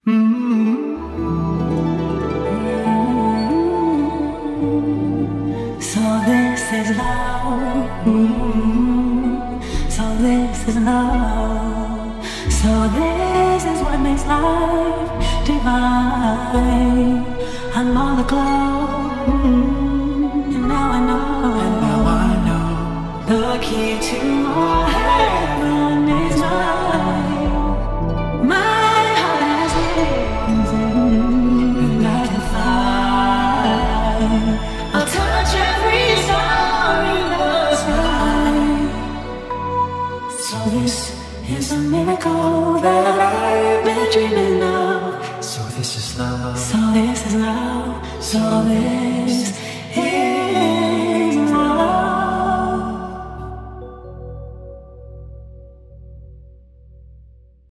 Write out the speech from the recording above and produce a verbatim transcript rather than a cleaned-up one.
So this is love. Mm-hmm. So this is love. So this is what makes life divine. I'm on the glow. Mm-hmm. And now I know. And now I know. The key to all heaven is mine. My heart has wings. Mm-hmm. I can fly. I'll touch every star in the sky. So this is a miracle that I've been dreaming of. So this is love. So this is love. So this